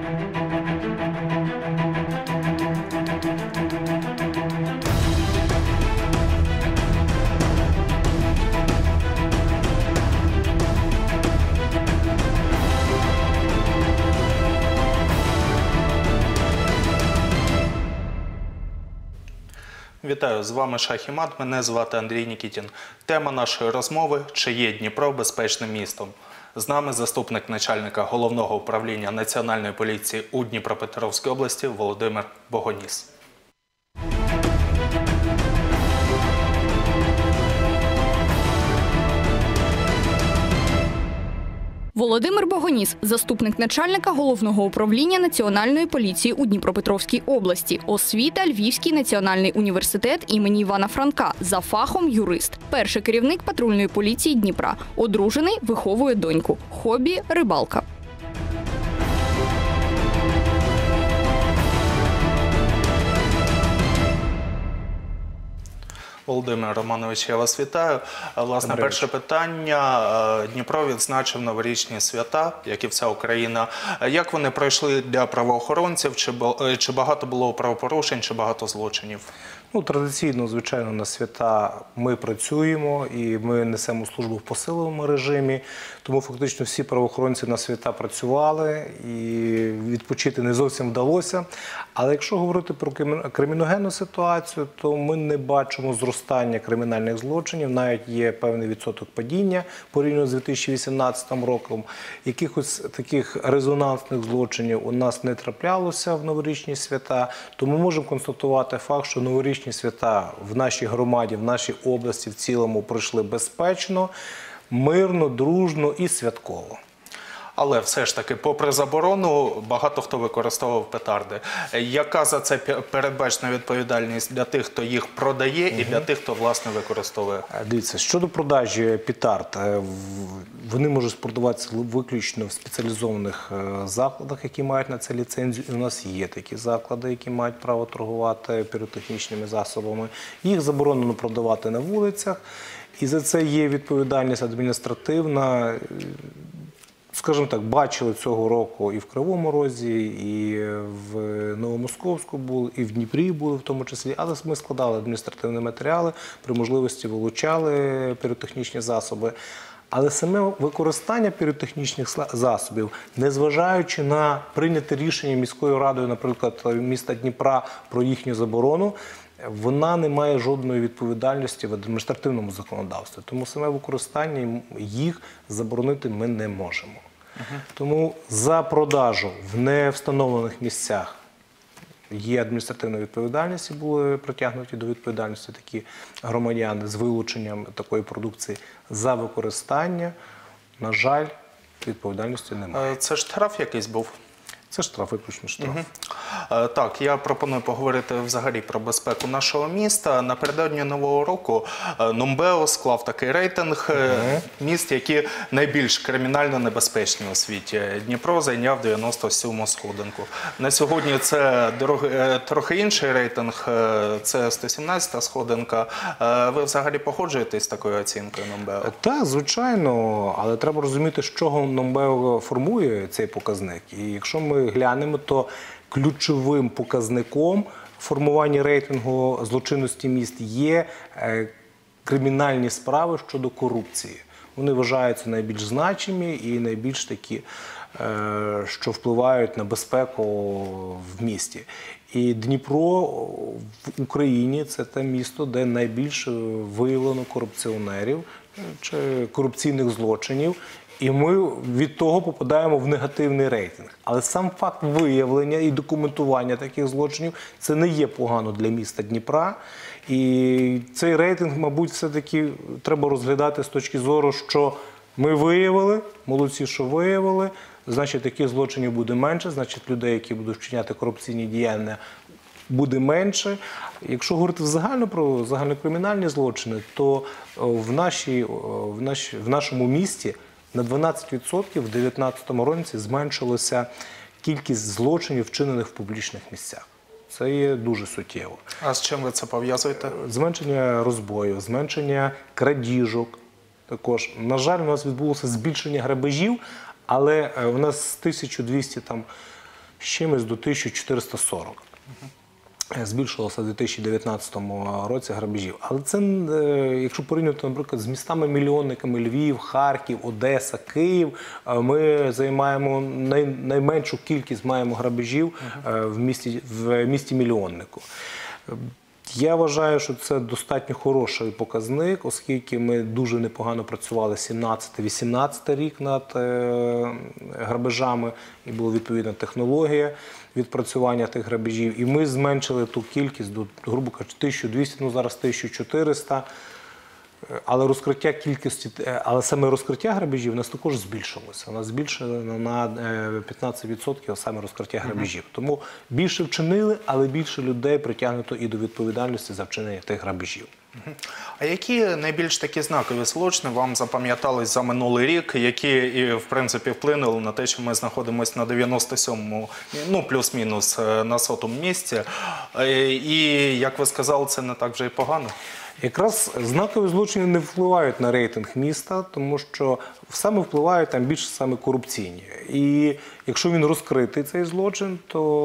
Вітаю, з вами Шах і Мат, мене звати Андрій Нікітін. Тема нашої розмови – чи є Дніпро безпечним містом? З нами заступник начальника Головного управління Національної поліції у Дніпропетровській області Володимир Богоніс. Володимир Богоніс – заступник начальника Головного управління Національної поліції у Дніпропетровській області. Освіта – Львівський національний університет імені Івана Франка. За фахом – юрист. Перший керівник патрульної поліції Дніпра. Одружений, виховує доньку. Хобі – рибалка. Володимир Романович, я вас вітаю. Власне, перше питання. Дніпро відзначив новорічні свята, як і вся Україна. Як вони пройшли для правоохоронців? Чи багато було правопорушень, чи багато злочинів? Традиційно, звичайно, на свята ми працюємо і ми несемо службу в посиленому режимі. Тому фактично всі правоохоронці на свята працювали і відпочити не зовсім вдалося. Але якщо говорити про криміногенну ситуацію, то ми не бачимо зростання кримінальних злочинів. Навіть є певний відсоток падіння порівняно з 2018 роком. Якихось таких резонансних злочинів у нас не траплялося в новорічні свята. Тому можемо констатувати факт, що новорічні свята в нашій громаді, в нашій області в цілому пройшли безпечно, мирно, дружно і святково. Але все ж таки, попри заборону, багато хто використовував петарди. Яка за це передбачена відповідальність для тих, хто їх продає, і для тих, хто, власне, використовує? Дивіться, щодо продажі петард, вони можуть продаватися виключно в спеціалізованих закладах, які мають на це ліцензію. І у нас є такі заклади, які мають право торгувати піротехнічними засобами. Їх заборонено продавати на вулицях, і за це є відповідальність адміністративна. Скажімо так, бачили цього року і в Кривому Розі, і в Новомосковську були, і в Дніпрі були в тому числі. Але ми складали адміністративні матеріали, при можливості вилучали піротехнічні засоби. Але саме використання піротехнічних засобів, незважаючи на прийняте рішення міською радою, наприклад, міста Дніпра про їхню заборону, вона не має жодної відповідальності в адміністративному законодавстві. Тому саме використання їх заборонити ми не можемо. Тому за продажу в невстановлених місцях є адміністративна відповідальність, і були притягнуті до відповідальності такі громадяни з вилученням такої продукції. За використання, на жаль, відповідальності немає. Це штраф якийсь був? Це штраф, виключно штраф. Так, я пропоную поговорити взагалі про безпеку нашого міста. Напередодні Нового року Numbeo склав такий рейтинг міст, які найбільш кримінально небезпечні у світі. Дніпро зайняв 97-му сходинку. На сьогодні це трохи інший рейтинг, це 117-та сходинка. Ви взагалі погоджуєтесь з такою оцінкою Numbeo? Так, звичайно, але треба розуміти, з чого Numbeo формує цей показник. І якщо ми глянемо, то ключовим показником формування рейтингу злочинності міст є кримінальні справи щодо корупції. Вони вважаються найбільш значимі і найбільш такі, що впливають на безпеку в місті. І Дніпро в Україні – це те місто, де найбільше виявлено корупціонерів чи корупційних злочинів. І ми від того попадаємо в негативний рейтинг. Але сам факт виявлення і документування таких злочинів – це не є погано для міста Дніпра. І цей рейтинг, мабуть, все-таки треба розглядати з точки зору, що ми виявили, молодці, що виявили, значить таких злочинів буде менше, значить людей, які будуть вчиняти корупційні діяння, буде менше. Якщо говорити взагалі про загальнокримінальні злочини, то в нашому місті на 12% в 2019 році зменшилася кількість злочинів, вчинених в публічних місцях. Це є дуже суттєво. А з чим ви це пов'язуєте? Зменшення розбою, зменшення крадіжок. Також, на жаль, у нас відбулося збільшення грабежів, але у нас з 1200 з чимось до 1440. Збільшилося в 2019 році грабежів. Але це, якщо порівняти, наприклад, з містами-мільйонниками Львів, Харків, Одеса, Київ, ми займаємо найменшу кількість маємо грабежів в місті-мільйоннику. Я вважаю, що це достатньо хороший показник, оскільки ми дуже непогано працювали 17-18 рік над грабежами, і була відповідна технологія відпрацювання тих грабежів. І ми зменшили ту кількість до, грубо кажучи, 1200, ну зараз 1400. Але розкриття кількості, але саме розкриття грабежів у нас також збільшилося. У нас збільшили на 15% саме розкриття грабежів. Тому більше вчинили, але більше людей притягнуто і до відповідальності за вчинення тих грабежів. А які найбільш такі знакові злочини вам запам'ятались за минулий рік, які, і, в принципі, вплинули на те, що ми знаходимося на 97-му, ну, плюс-мінус, на 100-му місці? І, як ви сказали, це не так вже і погано? Якраз знакові злочини не впливають на рейтинг міста, тому що саме впливають там більше саме корупційні. І якщо він розкритий, цей злочин,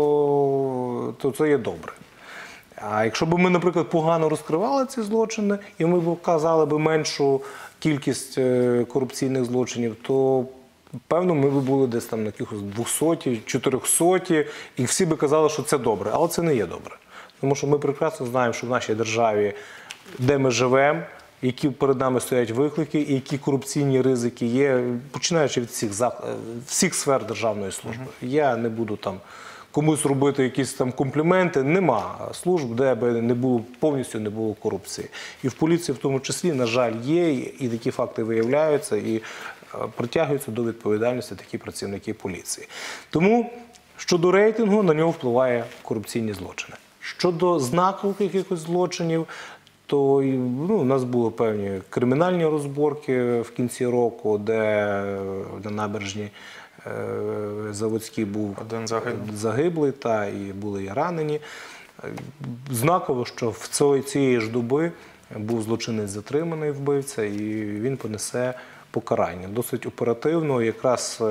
то це є добре. А якщо б ми, наприклад, погано розкривали ці злочини, і ми б вказали б меншу кількість корупційних злочинів, то, певно, ми б були десь там на якихось 200, 400, і всі б казали, що це добре. Але це не є добре. Тому що ми прекрасно знаємо, що в нашій державі, де ми живемо, які перед нами стоять виклики, і які корупційні ризики є, починаючи від всіх сфер державної служби. Я не буду там комусь робити якісь там компліменти. Нема служб, де би не було, повністю не було корупції. І в поліції в тому числі, на жаль, є, і такі факти виявляються, і притягуються до відповідальності такі працівники поліції. Тому щодо рейтингу, на нього впливає корупційні злочини. Щодо знакових якихось злочинів, то у нас були певні кримінальні розборки в кінці року, де на набережній Заводській був один загиблий, і були і ранені. Знаково, що в цієї ж доби був злочинець затриманий, вбивця, і він понесе покарання. Досить оперативно, якраз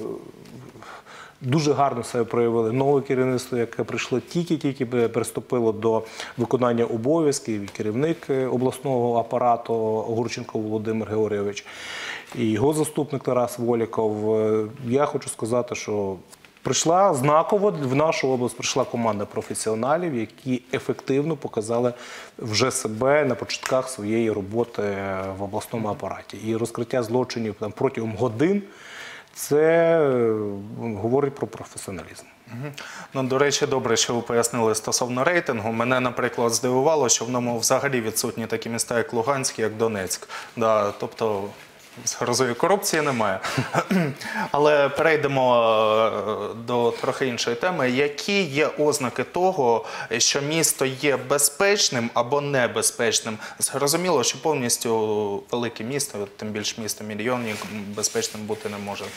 дуже гарно себе проявили нове керівництво, яке прийшло тільки приступило до виконання обов'язків, і керівник обласного апарату Огурченко Володимир Георгійович, і його заступник Тарас Воліков. Я хочу сказати, що прийшла знаково, в нашу область прийшла команда професіоналів, які ефективно показали вже себе на початках своєї роботи в обласному апараті. І розкриття злочинів там протягом годин – це говорить про професіоналізм. Ну, до речі, добре, що ви пояснили стосовно рейтингу. Мене, наприклад, здивувало, що в ньому взагалі відсутні такі міста, як Луганськ, як Донецьк. Да, тобто, з грозою корупції немає. Але перейдемо до трохи іншої теми. Які є ознаки того, що місто є безпечним або небезпечним? Зрозуміло, що повністю велике місто, тим більше місто-мільйонник, безпечним бути не може.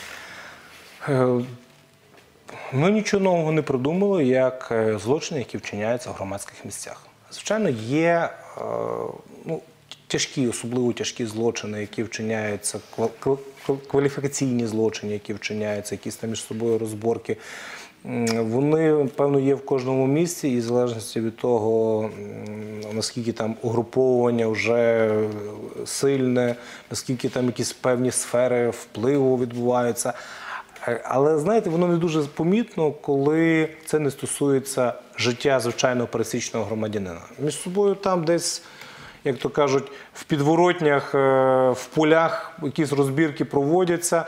Ми нічого нового не придумали, як злочини, які вчиняються в громадських місцях. Звичайно, є тяжкі, особливо тяжкі злочини, які вчиняються, кваліфікаційні злочини, які вчиняються, якісь там між собою розборки. Вони, певно, є в кожному місці, і в залежності від того, наскільки там угруповування вже сильне, наскільки там якісь певні сфери впливу відбуваються. Але, знаєте, воно не дуже помітно, коли це не стосується життя звичайного пересічного громадянина. Між собою там десь, як то кажуть, в підворотнях, в полях якісь розбірки проводяться.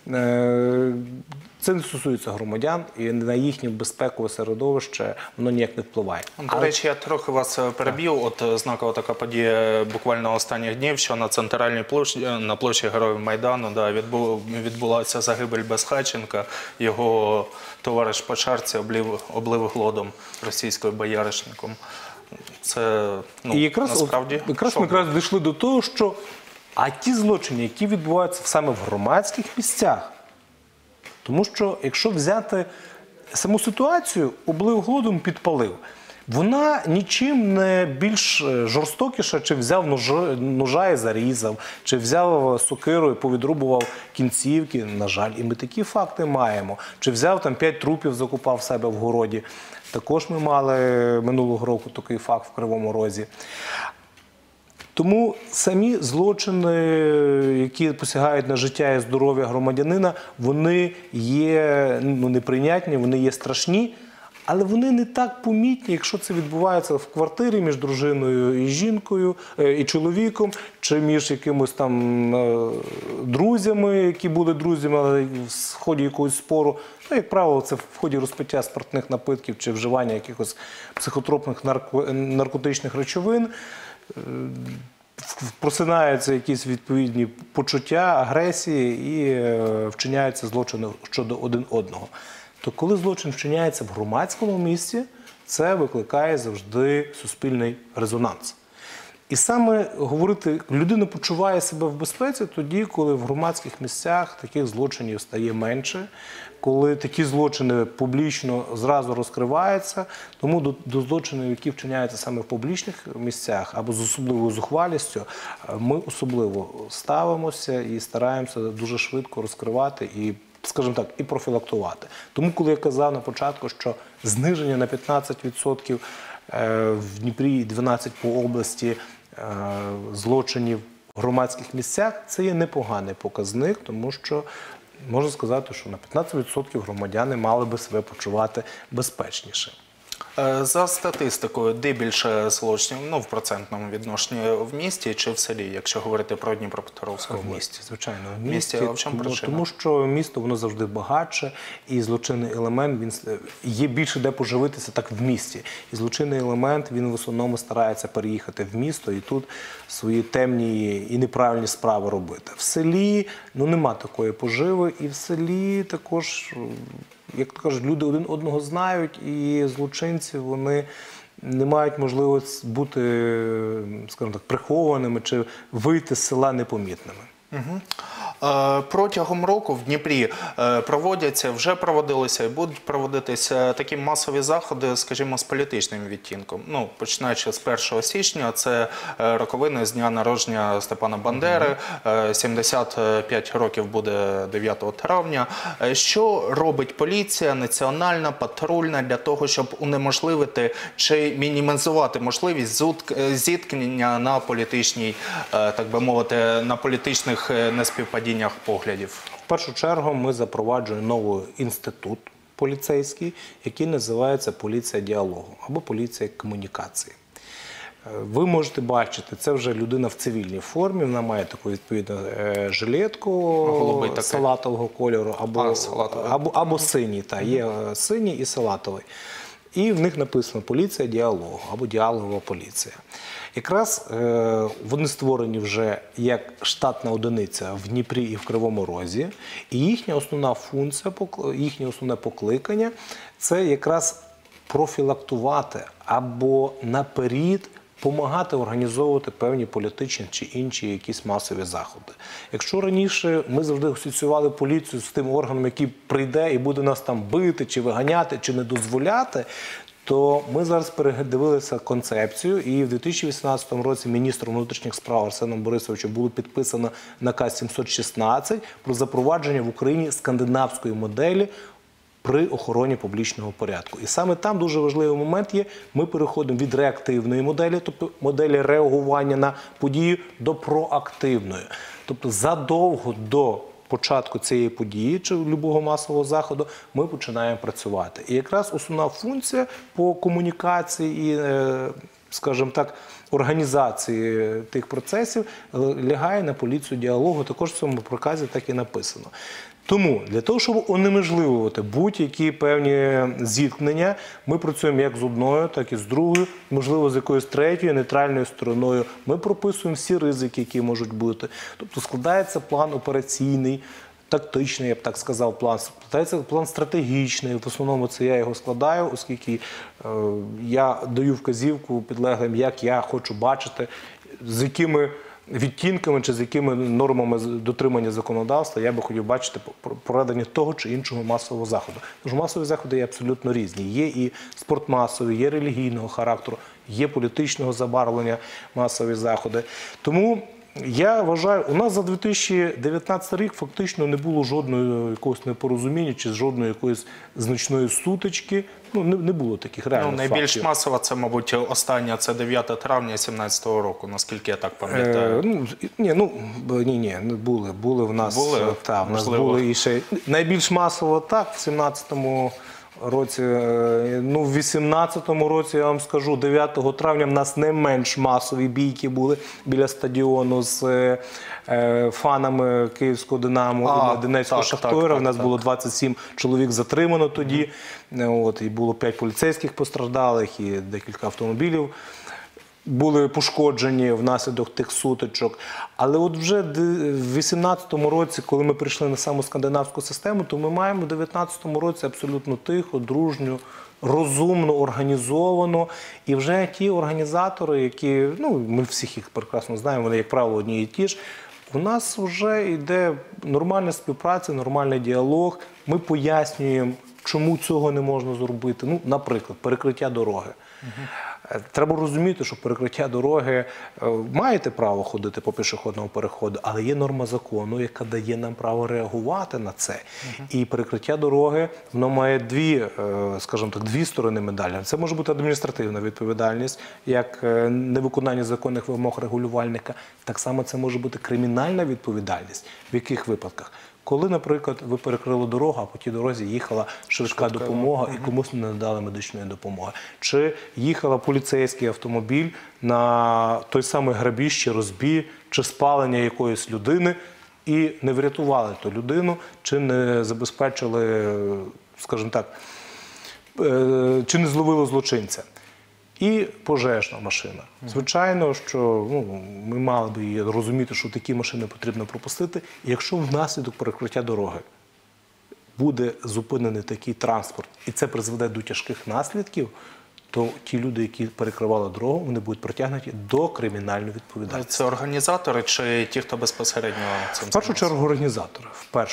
Це не стосується громадян, і на їхнє безпекове середовище воно ніяк не впливає. До речі, я трохи вас переб'ю. От знакова така подія буквально останніх днів, що на центральній площі, на площі Героїв Майдану, відбулася загибель Безхатченка. Його товариш по шарці облив глодом російською бояришником. Це, і якраз насправді... ми дійшли до того, що ті злочини, які відбуваються саме в громадських місцях, тому що, якщо взяти саму ситуацію, облив голодом, підпалив. вона нічим не більш жорстокіша, чи взяв ножа і зарізав, чи взяв сокиру і повідрубував кінцівки. На жаль, і ми такі факти маємо. Чи взяв там 5 трупів, закопав в себе в городі. Також ми мали минулого року такий факт в Кривому Розі. Тому самі злочини, які посягають на життя і здоров'я громадянина, вони є неприйнятні, вони є страшні, але вони не так помітні, якщо це відбувається в квартирі між дружиною і жінкою, і чоловіком, чи між якимось там друзями, які були друзями, але в ході якогось спору. Ну, як правило, це в ході розпиття спиртних напитків чи вживання якихось психотропних наркотичних речовин. Просинаються якісь відповідні почуття, агресії і вчиняються злочини щодо один одного. То коли злочин вчиняється в громадському місці, це викликає завжди суспільний резонанс. І саме говорити, людина почуває себе в безпеці тоді, коли в громадських місцях таких злочинів стає менше, коли такі злочини публічно зразу розкриваються. Тому до злочинів, які вчиняються саме в публічних місцях або з особливою зухвалістю, ми особливо ставимося і стараємося дуже швидко розкривати і, скажімо так, і профілактувати. Тому, коли я казав на початку, що зниження на 15% в Дніпрі і 12% по області злочинів в громадських місцях, це є непоганий показник, тому що можна сказати, що на 15% громадяни мали би себе почувати безпечніше. За статистикою, де більше злочинів, в процентному відношенні, в місті чи в селі, якщо говорити про Дніпропетровську область? В місті, звичайно, в місті. А в чому причина? Тому що місто, воно завжди багатше, і злочинний елемент, він є більше де поживитися так в місті. І злочинний елемент, він в основному старається переїхати в місто і тут свої темні і неправильні справи робити. В селі, нема такої поживи, і в селі також, як то кажуть, люди один одного знають, і злочинці, вони не мають можливості бути, скажімо так, прихованими чи вийти з села непомітними. Угу. Протягом року в Дніпрі вже проводилися і будуть проводитися такі масові заходи, скажімо, з політичним відтінком. Починаючи з 1 січня, це роковини з дня народження Степана Бандери, 75 років буде 9 травня. Що робить поліція, національна, патрульна для того, щоб унеможливити чи мінімізувати можливість зіткнення на політичній, так би мовити, на політичних неспівпадіннях поглядів? В першу чергу ми запроваджуємо новий інститут поліцейський, який називається поліція діалогу або поліція комунікації. Ви можете бачити, це вже людина в цивільній формі, вона має таку відповідну жилетку салатового кольору або синій, є синій і салатовий. І в них написано поліція діалогу або діалогова поліція. Якраз вони створені вже як штатна одиниця в Дніпрі і в Кривому Розі. І їхня основна функція, їхнє основне покликання – це якраз профілактувати або наперед допомагати організовувати певні політичні чи інші якісь масові заходи. Якщо раніше ми завжди асоціювали поліцію з тим органом, який прийде і буде нас там бити, чи виганяти, чи не дозволяти, то ми зараз передивилися концепцію, і в 2018 році міністром внутрішніх справ Арсеном Борисовичем було підписано наказ 716 про запровадження в Україні скандинавської моделі при охороні публічного порядку. І саме там дуже важливий момент є, ми переходимо від реактивної моделі, тобто моделі реагування на події, до проактивної. Тобто задовго до початку цієї події чи будь-якого масового заходу ми починаємо працювати. І якраз основна функція по комунікації і, скажімо так, організації тих процесів лягає на поліцію діалогу. Також в цьому приказі так і написано. Тому для того, щоб унеможливувати будь-які певні зіткнення, ми працюємо як з одною, так і з другою, можливо, з якоюсь третьою, нейтральною стороною. Ми прописуємо всі ризики, які можуть бути. Тобто складається план операційний, тактичний, я б так сказав, план. Складається план стратегічний. В основному це я його складаю, оскільки я даю вказівку підлеглим, як я хочу бачити, з якими відтінками чи з якими нормами дотримання законодавства я би хотів бачити проведення того чи іншого масового заходу. Тому що масові заходи є абсолютно різні. Є і спортмасові, є релігійного характеру, є політичного забарвлення масові заходи. Тому я вважаю, у нас за 2019 рік фактично не було жодного якогось непорозуміння чи жодної якоїсь значної сутички. Ну, не було таких реальних найбільш фактів. масова це, мабуть, остання, це 9 травня 2017 року, наскільки я так пам'ятаю. Ні, були в нас. Були? В нас Можливо. були і ще найбільш масово так, в 17-му році, ну, в 18-му році, я вам скажу, 9 травня в нас не менш масові бійки були біля стадіону з фанами Київського «Динамо» і Донецького «Шахтера». У нас було 27 чоловік затримано тоді, і було 5 поліцейських постраждалих і декілька автомобілів були пошкоджені внаслідок тих сутичок. Але от вже в 2018 році, коли ми прийшли на саму скандинавську систему, то ми маємо в 2019 році абсолютно тихо, дружню, розумно, організовано. І вже ті організатори, які, ми всіх їх прекрасно знаємо, вони, як правило, одні і ті ж, у нас вже йде нормальна співпраця, нормальний діалог. Ми пояснюємо, чому цього не можна зробити. Наприклад, перекриття дороги. Треба розуміти, що перекриття дороги, маєте право ходити по пішохідному переходу, але є норма закону, яка дає нам право реагувати на це. І перекриття дороги, воно має дві сторони медалі. Це може бути адміністративна відповідальність, як невиконання законних вимог регулювальника. Так само це може бути кримінальна відповідальність. В яких випадках? Коли, наприклад, ви перекрили дорогу, а по тій дорозі їхала швидка допомога і комусь не надали медичної допомоги. Чи їхала поліцейський автомобіль на той самий грабіж чи розбій, чи спалення якоїсь людини і не врятували ту людину, чи не забезпечили, скажімо так, чи не зловили злочинця. І пожежна машина. Звичайно, що ми мали б розуміти, що такі машини потрібно пропустити. І якщо внаслідок перекриття дороги буде зупинений такий транспорт, і це призведе до тяжких наслідків, то ті люди, які перекривали дорогу, вони будуть притягнуті до кримінальної відповідальності. Це організатори чи ті, хто безпосередньо цим В першу чергу організатори.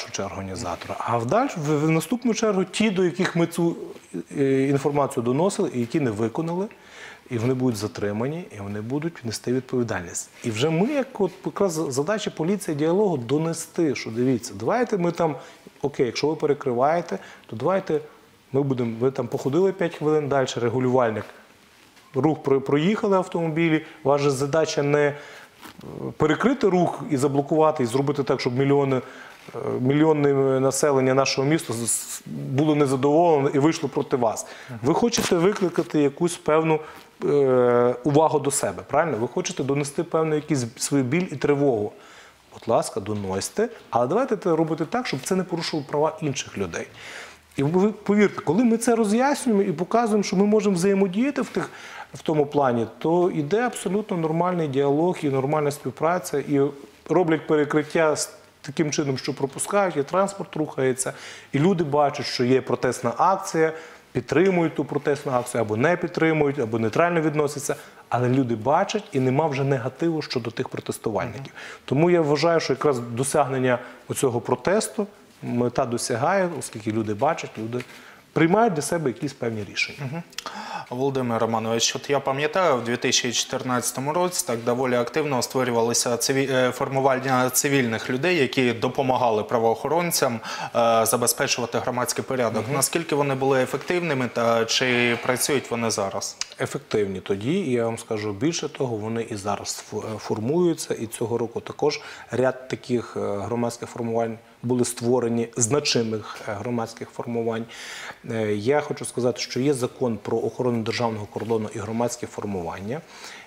А в наступну чергу ті, до яких ми цю інформацію доносили, і які не виконали, і вони будуть затримані, і вони будуть нести відповідальність. І вже ми, як якраз задача поліції діалогу, донести, що дивіться, давайте ми там, окей, якщо ви перекриваєте, то давайте ви там походили 5 хвилин, далі регулювальник, рух проїхали автомобілі, ваша задача не перекрити рух і заблокувати, і зробити так, щоб мільйонне населення нашого міста було незадоволене і вийшло проти вас. Ви хочете викликати якусь певну увагу до себе, правильно? Ви хочете донести певну якийсь свій біль і тривогу. Будь ласка, доносьте, але давайте це робити так, щоб це не порушило права інших людей. І ви повірте, коли ми це роз'яснюємо і показуємо, що ми можемо взаємодіяти в тому плані, то йде абсолютно нормальний діалог і нормальна співпраця, і роблять перекриття таким чином, що пропускають, і транспорт рухається, і люди бачать, що є протестна акція, підтримують ту протестну акцію, або не підтримують, або нейтрально відносяться, але люди бачать і нема вже негативу щодо тих протестувальників. Тому я вважаю, що якраз досягнення оцього протесту мета досягає, оскільки люди бачать, люди приймають для себе якісь певні рішення. Володимир Романович, от я пам'ятаю, в 2014 році так доволі активно створювалися формування цивільних людей, які допомагали правоохоронцям забезпечувати громадський порядок. Наскільки вони були ефективними та чи працюють вони зараз? Ефективні тоді, і я вам скажу більше того, вони і зараз формуються, і цього року також ряд таких громадських формувань були створені, значимих громадських формувань. Я хочу сказати, що є закон про охорону державного кордону і громадське формування.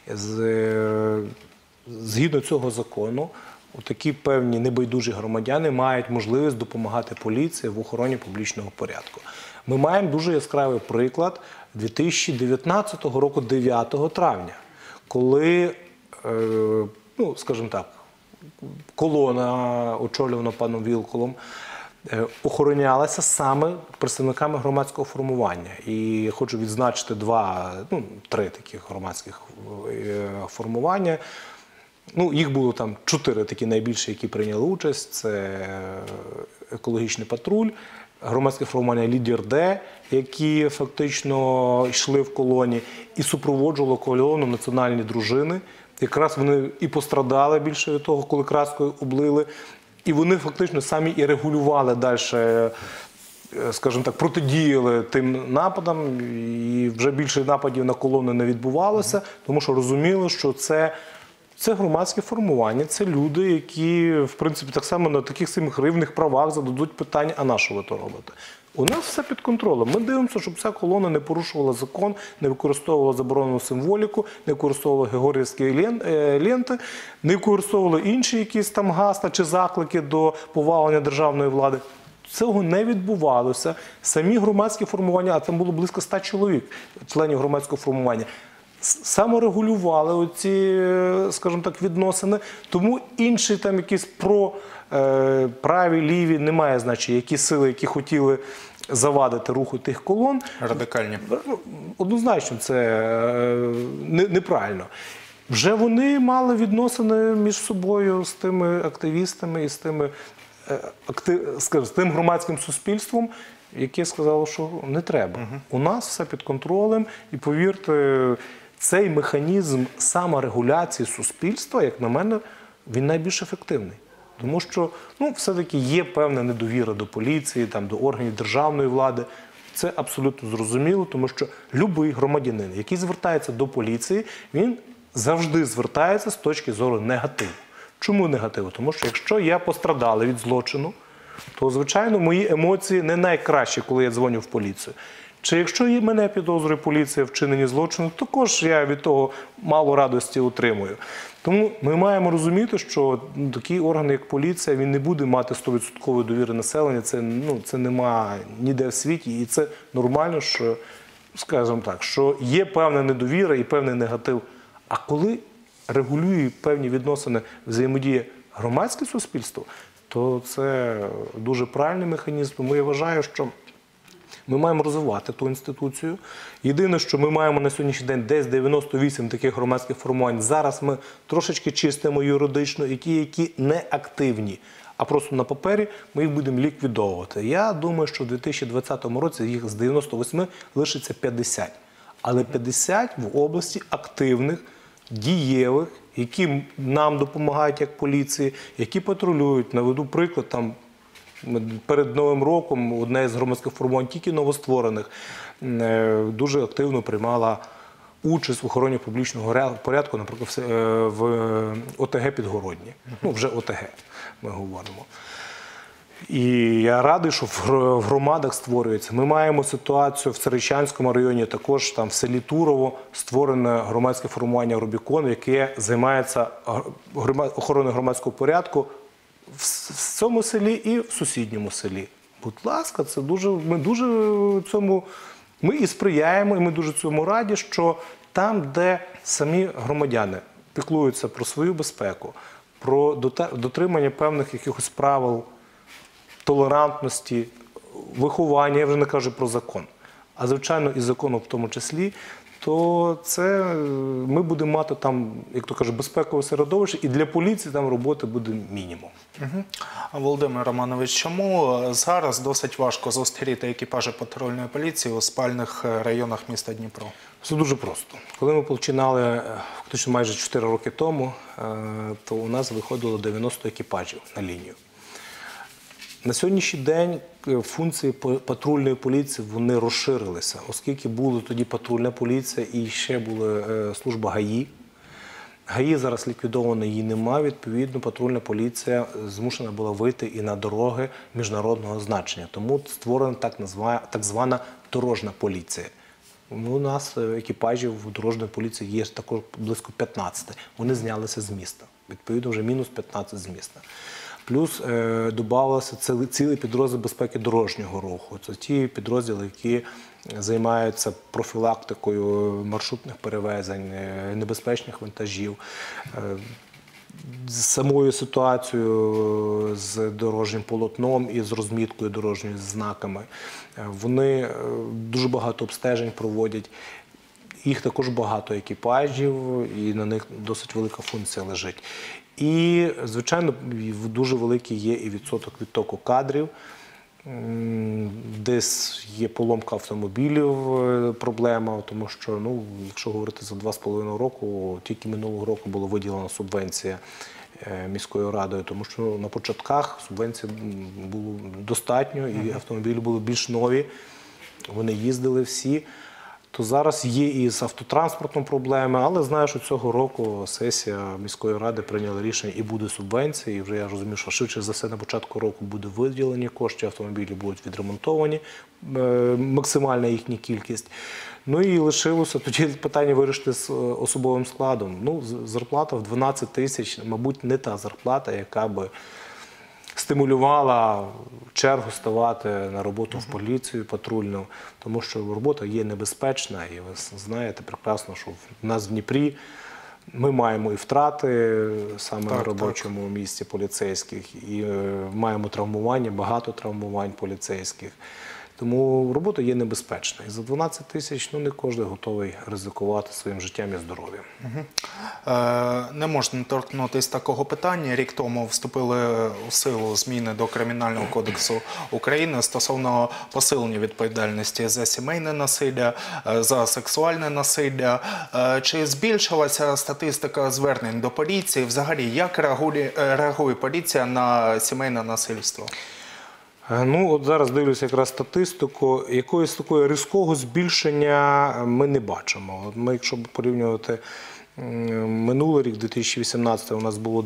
Згідно цього закону, такі певні небайдужі громадяни мають можливість допомагати поліції в охороні публічного порядку. Ми маємо дуже яскравий приклад 2019 року, 9 травня, коли, скажімо так, колона, очолювана паном Вілкулом, охоронялася саме представниками громадського формування. І хочу відзначити три таких громадських формування. Ну, їх було там 4 такі найбільші, які прийняли участь. Це екологічний патруль, громадське формування «Лідер Д», які фактично йшли в колоні, і супроводжувало колону національні дружини. Якраз вони і пострадали більше від того, коли краскою облили. І вони фактично самі і регулювали далі, скажімо так, протидіяли тим нападам. І вже більше нападів на колони не відбувалося, тому що розуміли, що це громадське формування, це люди, які, в принципі, так само на таких самих рівних правах зададуть питання, а на що ви то робите? У нас все під контролем. Ми дивимося, щоб ця колона не порушувала закон, не використовувала заборонену символіку, не використовувала георгіївські ленти, не використовувала інші якісь там гасла чи заклики до повалення державної влади. Цього не відбувалося. Самі громадські формування, а там було близько 100 чоловік, членів громадського формування, саморегулювали оці, скажімо так, відносини. Тому інші там якісь праві, ліві, немає значення, які сили, які хотіли завадити руху тих колон. Радикальні. Однозначно, це неправильно. Вже вони мали відносини між собою з тими активістами і з тим громадським суспільством, яке сказало, що не треба. У нас все під контролем, і повірте, цей механізм саморегуляції суспільства, як на мене, він найбільш ефективний. Тому що, все-таки є певна недовіра до поліції, там, до органів державної влади. Це абсолютно зрозуміло, тому що будь-який громадянин, який звертається до поліції, він завжди звертається з точки зору негативу. Чому негативу? Тому що якщо я пострадала від злочину, то, звичайно, мої емоції не найкращі, коли я дзвоню в поліцію. Чи якщо мене підозрює поліція в вчиненні злочину, також я від того мало радості отримую. Тому ми маємо розуміти, що такий орган, як поліція, він не буде мати 100% довіри населення. Це нема ніде в світі. І це нормально, що, скажімо так, що є певна недовіра і певний негатив. А коли регулює певні відносини взаємодії громадське суспільство, то це дуже правильний механізм. Тому я вважаю, що ми маємо розвивати ту інституцію. Єдине, що ми маємо на сьогоднішній день десь 98 таких громадських формувань. Зараз ми трошечки чистимо юридично, і ті, які не активні, а просто на папері, ми їх будемо ліквідовувати. Я думаю, що в 2020 році їх з 98 лишиться 50. Але 50 в області активних, дієвих, які нам допомагають як поліції, які патрулюють. Наведу приклад, там перед Новим роком одне з громадських формувань, тільки новостворених, дуже активно приймала участь в охороні публічного порядку, наприклад, в ОТГ Підгородні. Вже ОТГ ми говоримо. І я радий, що в громадах створюється. Ми маємо ситуацію в Царичанському районі, також там в селі Турово створене громадське формування «Рубікон», яке займається охороною громадського порядку в цьому селі і в сусідньому селі. Будь ласка, ми і сприяємо, і ми дуже цьому раді, що там, де самі громадяни піклуються про свою безпеку, про дотримання певних якихось правил, толерантності, виховання, я вже не кажу про закон, а, звичайно, і закону в тому числі, то ми будемо мати там, як то кажуть, безпекове середовище, і для поліції там роботи буде мінімум. Володимир Романович, чому зараз досить важко зустріти екіпажі патрульної поліції у спальних районах міста Дніпро? Все дуже просто. Коли ми починали, фактично майже 4 роки тому, то у нас виходило 90 екіпажів на лінію. На сьогоднішній день функції патрульної поліції вони розширилися, оскільки була тоді патрульна поліція і ще була служба ГАІ. ГАІ зараз ліквідовано, її немає, відповідно, патрульна поліція змушена була вийти і на дороги міжнародного значення. Тому створена так звана дорожня поліція. У нас екіпажів дорожньої поліції є також близько 15. Вони знялися з міста. Відповідно, вже мінус 15 з міста. Плюс додавався цілий підрозділ безпеки дорожнього руху. Це ті підрозділи, які займаються профілактикою маршрутних перевезень, небезпечних вантажів, з самою ситуацією з дорожнім полотном і з розміткою дорожніми знаками. Вони дуже багато обстежень проводять. їх також багато екіпажів, і на них досить велика функція лежить. І, звичайно, дуже великий є і відсоток відтоку кадрів. Десь є поломка автомобілів, проблема, тому що, ну, якщо говорити за 2,5 року, тільки минулого року була виділена субвенція міською радою, тому що на початках субвенції було достатньо, і автомобілі були більш нові, вони їздили всі. То зараз є і з автотранспортом проблеми, але знаю, що цього року сесія міської ради прийняла рішення і буде субвенція, і вже я розумію, що швидше за все на початку року буде виділені кошти, автомобілі будуть відремонтовані, максимальна їхня кількість. Ну і лишилося тоді питання вирішити з особовим складом. Ну, зарплата в 12 тисяч, мабуть, не та зарплата, яка би стимулювала чергу ставати на роботу в поліцію патрульну, тому що робота є небезпечна, і ви знаєте прекрасно, що в нас в Дніпрі ми маємо і втрати саме на робочому місці поліцейських, і маємо травмування, багато травмувань поліцейських. Тому робота є небезпечна. І за 12 тисяч не кожен готовий ризикувати своїм життям і здоров'ям. Не можна не торкнутися такого питання. Рік тому вступили у силу зміни до Кримінального кодексу України стосовно посилення відповідальності за сімейне насилля, за сексуальне насилля. Чи збільшилася статистика звернень до поліції? Взагалі, як реагує поліція на сімейне насильство? Ну, от зараз дивлюся якраз статистику. Якогось такого різкого збільшення ми не бачимо. От ми, якщо порівнювати минулий рік, 2018, у нас було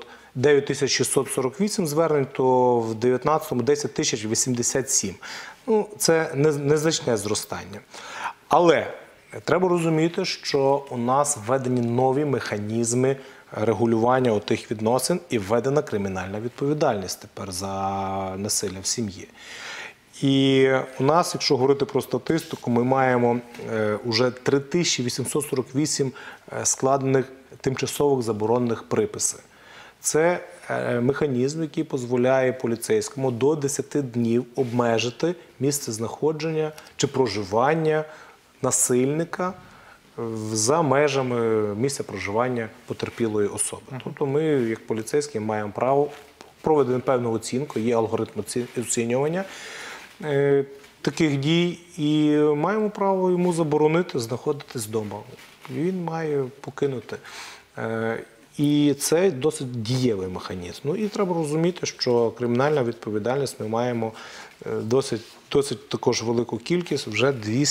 9648 звернень, то в 2019 – 10087. Ну, це незначне зростання. Але треба розуміти, що у нас введені нові механізми регулювання тих відносин і введена кримінальна відповідальність тепер за насилля в сім'ї. І у нас, якщо говорити про статистику, ми маємо вже 3848 складених тимчасових заборонених приписів. Це механізм, який дозволяє поліцейському до 10 днів обмежити місце знаходження чи проживання насильника за межами місця проживання потерпілої особи. Тобто ми, як поліцейські, маємо право проводити певну оцінку, є алгоритм оцінювання таких дій, і маємо право йому заборонити знаходитись вдома. Він має покинути. І це досить дієвий механізм. Ну і треба розуміти, що кримінальна відповідальність ми маємо досить також велику кількість, вже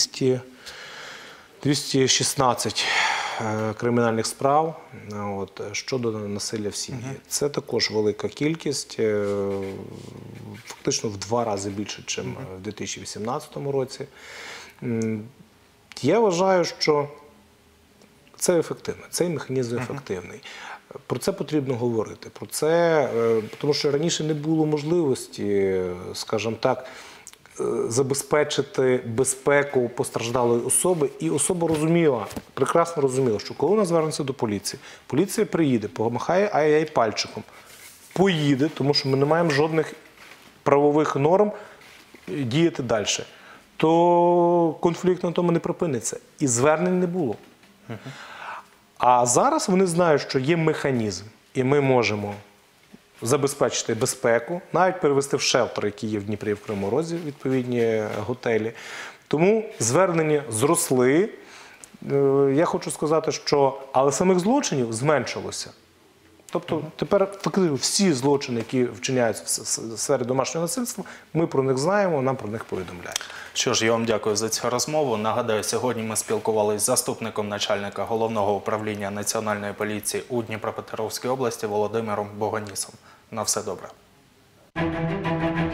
216 кримінальних справ щодо насилля в сім'ї. Це також велика кількість, фактично в 2 рази більше, ніж в 2018 році. Я вважаю, що це ефективно, цей механізм ефективний. Про це потрібно говорити. Про це, тому що раніше не було можливості, скажімо так, забезпечити безпеку постраждалої особи, і особа розуміла, прекрасно розуміла, що коли вона звернеться до поліції, поліція приїде, помахає ай-яй пальчиком, поїде, тому що ми не маємо жодних правових норм діяти далі, то конфлікт на тому не припиниться. І звернень не було. А зараз вони знають, що є механізм, і ми можемо забезпечити безпеку, навіть перевести в шелтер, який є в Дніпрі, в Кривому Розі, відповідні готелі. Тому звернення зросли. Я хочу сказати, що але самих злочинів зменшилося. Тобто тепер фактично всі злочини, які вчиняються в сфері домашнього насильства, ми про них знаємо, нам про них повідомляють. Що ж, я вам дякую за цю розмову. Нагадаю, сьогодні ми спілкувалися з заступником начальника Головного управління Національної поліції у Дніпропетровській області Володимиром Богонісом. На все добре.